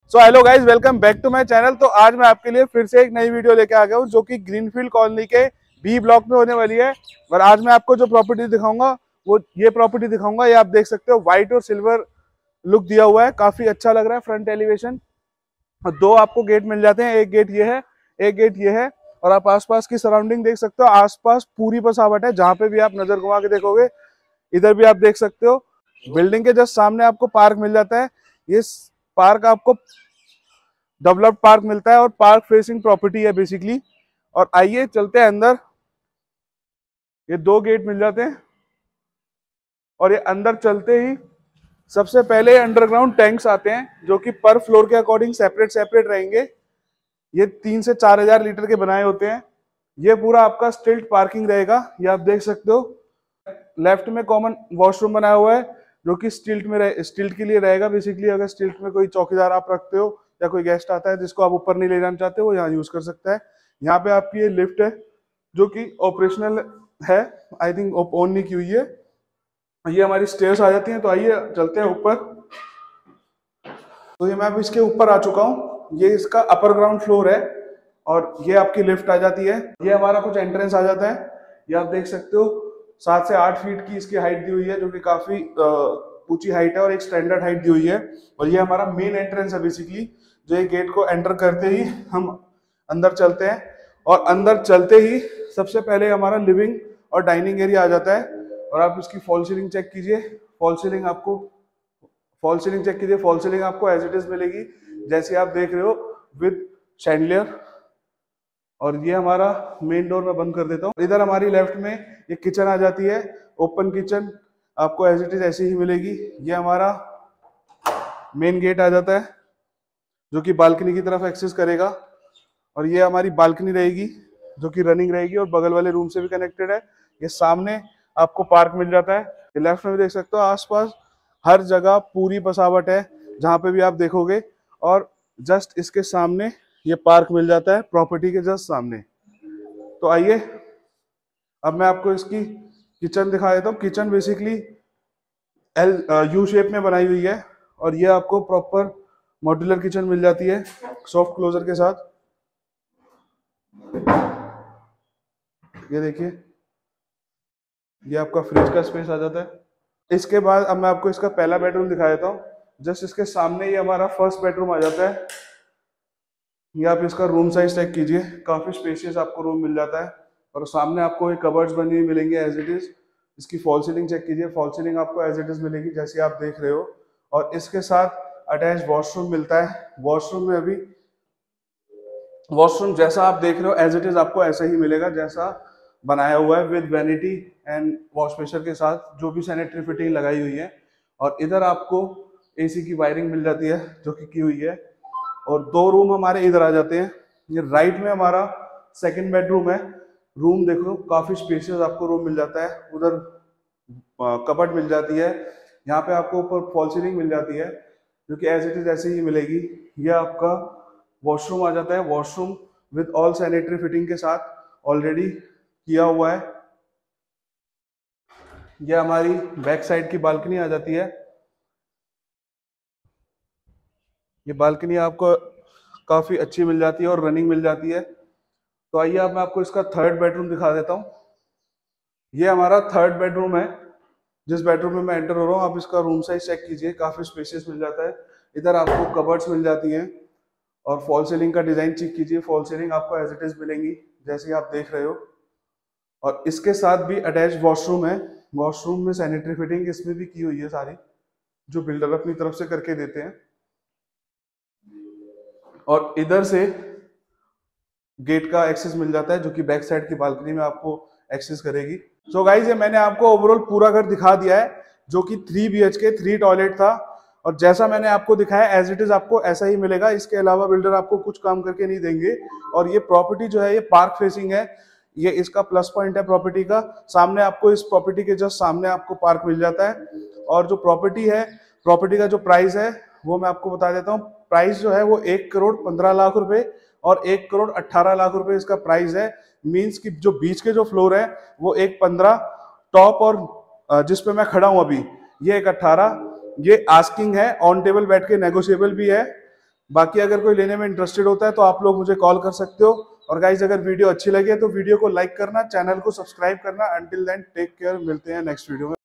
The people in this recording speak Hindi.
So hello guys, welcome back to my channel. तो आज मैं आपके लिए फिर से एक नई वीडियो लेके आ गया हूँ जो कि ग्रीनफील्ड कॉलोनी के बी ब्लॉक में होने वाली है। और आज मैं आपको जो प्रॉपर्टी दिखाऊंगा वो ये प्रॉपर्टी दिखाऊंगा। ये आप देख सकते हो, व्हाइट और सिल्वर लुक दिया हुआ है, काफी अच्छा लग रहा है फ्रंट एलिवेशन। और दो आपको गेट मिल जाते हैं, एक गेट ये है, एक गेट ये है। और आप आसपास की सराउंडिंग देख सकते हो, आसपास पूरी बसावट है। जहां पे भी आप नजर घुमा के देखोगे, इधर भी आप देख सकते हो। बिल्डिंग के जस्ट सामने आपको पार्क मिल जाता है। ये पार्क आपको डेवलप्ड पार्क मिलता है और पार्क फेसिंग प्रॉपर्टी है बेसिकली। और आइए चलते हैं अंदर। ये दो गेट मिल जाते हैं और ये अंदर चलते ही सबसे पहले अंडरग्राउंड टैंक्स आते हैं जो कि पर फ्लोर के अकॉर्डिंग सेपरेट सेपरेट रहेंगे। ये 3 से 4 हजार लीटर के बनाए होते हैं। ये पूरा आपका स्टिल्ट पार्किंग रहेगा, ये आप देख सकते हो। लेफ्ट में कॉमन वॉशरूम बनाया हुआ है जो कि स्टिल्ट के लिए रहेगा बेसिकली। अगर स्टिल्ट में कोई चौकीदार आप रखते हो या कोई गेस्ट आता है जिसको आप ऊपर नहीं ले जाना चाहते, वो यहाँ यूज कर सकता है। यहाँ पे आपकी ये लिफ्ट है जो कि ऑपरेशनल है, आई थिंक ऑन नहीं की हुई है। ये हमारी स्टेयर्स आ जाती हैं। तो आइए चलते हैं ऊपर। तो ये मैं अब इसके ऊपर आ चुका हूँ। ये इसका अपर ग्राउंड फ्लोर है और ये आपकी लिफ्ट आ जाती है। ये हमारा कुछ एंट्रेंस आ जाता है। ये आप देख सकते हो, 7 से 8 फीट की इसकी हाइट दी हुई है जो कि काफी ऊंची हाइट है और एक स्टैंडर्ड हाइट दी हुई है। और ये हमारा मेन एंट्रेंस है बेसिकली। जो ये गेट को एंटर करते ही हम अंदर चलते हैं और अंदर चलते ही सबसे पहले हमारा लिविंग और डाइनिंग एरिया आ जाता है। और आप इसकी फॉल सीलिंग चेक कीजिए। फॉल सीलिंग चेक कीजिए। फॉल सीलिंग आपको एज इट इज मिलेगी जैसे आप देख रहे हो, विद शैंडलियर। और ये हमारा मेन डोर मैं बंद कर देता हूँ। इधर हमारी लेफ्ट में ये किचन आ जाती है, ओपन किचन आपको एज इट इज ऐसी ही मिलेगी। ये हमारा मेन गेट आ जाता है जो कि बालकनी की तरफ एक्सेस करेगा। और ये हमारी बालकनी रहेगी जो कि रनिंग रहेगी और बगल वाले रूम से भी कनेक्टेड है। ये सामने आपको पार्क मिल जाता है। ये लेफ्ट में भी देख सकते हो, आसपास हर जगह पूरी बसावट है जहां पे भी आप देखोगे। और जस्ट इसके सामने ये पार्क मिल जाता है, प्रॉपर्टी के जस्ट सामने। तो आइए अब मैं आपको इसकी किचन दिखा देता हूँ। किचन बेसिकली यू शेप में बनाई हुई है और ये आपको प्रॉपर मॉड्यूलर किचन मिल जाती है सॉफ्ट क्लोजर के साथ। ये देखिए, ये आपका फ्रिज का स्पेस आ जाता है। इसके बाद अब मैं आपको इसका पहला बेडरूम दिखा देता हूँ। जस्ट इसके सामने ये हमारा फर्स्ट बेडरूम आ जाता है। ये आप इसका रूम साइज चेक कीजिए, काफी स्पेशियस आपको रूम मिल जाता है। और सामने आपको एक कबर्ड्स बनी हुई मिलेंगे एज इट इज। इसकी फॉल सीलिंग चेक कीजिए। फॉल सीलिंग आपको एज इट इज मिलेगी जैसे आप देख रहे हो। और इसके साथ अटैच वॉशरूम मिलता है। वॉशरूम में अभी वॉशरूम जैसा आप देख रहे हो एज इट इज आपको ऐसा ही मिलेगा जैसा बनाया हुआ है, with vanity and wash pressure के साथ जो भी सैनिटरी फिटिंग लगाई हुई है। और इधर आपको एसी की वायरिंग मिल जाती है जो कि की हुई है। और दो रूम हमारे इधर आ जाते हैं। ये राइट में हमारा सेकंड बेडरूम है। रूम देखो, काफी स्पेशियस आपको रूम मिल जाता है। उधर कबर्ड मिल जाती है। यहाँ पे आपको ऊपर फॉल सीलिंग मिल जाती है जो कि एज इट इज ऐसे ही मिलेगी। ये आपका वॉशरूम आ जाता है। Washroom with all sanitary fitting के साथ ऑलरेडी किया हुआ है। यह हमारी बैक साइड की बालकनी आ जाती है। ये बालकनी आपको काफी अच्छी मिल जाती है और रनिंग मिल जाती है। तो आइए अब मैं आपको इसका थर्ड बेडरूम दिखा देता हूँ। ये हमारा थर्ड बेडरूम है। जिस बेडरूम में मैं एंटर हो रहा हूँ, आप इसका रूम साइज चेक कीजिए, काफी स्पेशियस मिल जाता है। इधर आपको कबर्ड्स मिल जाती हैं। और फॉल सीलिंग का डिजाइन चेक कीजिए। फॉल सीलिंग आपको एज इट इज मिलेंगी जैसे आप देख रहे हो। और इसके साथ भी अटैच वॉशरूम है। वॉशरूम में सैनिटरी फिटिंग इसमें भी की हुई है सारी, जो बिल्डर अपनी तरफ से करके देते हैं। और इधर से गेट का एक्सेस मिल जाता है जो कि बैक साइड की बालकनी में आपको एक्सेस करेगी। सो गाइस, ये मैंने आपको ओवरऑल पूरा घर दिखा दिया है जो कि 3 BHK 3 टॉयलेट था। और जैसा मैंने आपको दिखाया एज इट इज आपको ऐसा ही मिलेगा। इसके अलावा बिल्डर आपको कुछ काम करके नहीं देंगे। और ये प्रॉपर्टी जो है ये पार्क फेसिंग है। ये इसका प्लस पॉइंट है प्रॉपर्टी का। सामने आपको, इस प्रॉपर्टी के जस्ट सामने आपको पार्क मिल जाता है। और जो प्रॉपर्टी है, प्रॉपर्टी का जो प्राइस है वो मैं आपको बता देता हूँ। प्राइस जो है वो 1,15,00,000 रुपए और 1,18,00,000 रुपए इसका प्राइस है। मींस कि जो बीच के जो फ्लोर है वो 1,15 टॉप, और जिस पे मैं खड़ा हूं अभी ये 1,18। ये आस्किंग है, ऑन टेबल बैठ के नेगोशिएबल भी है। बाकी अगर कोई लेने में इंटरेस्टेड होता है तो आप लोग मुझे कॉल कर सकते हो। और गाइज अगर वीडियो अच्छी लगे तो वीडियो को लाइक करना, चैनल को सब्सक्राइब करना। अंटिल देन टेक केयर, मिलते हैं नेक्स्ट वीडियो में।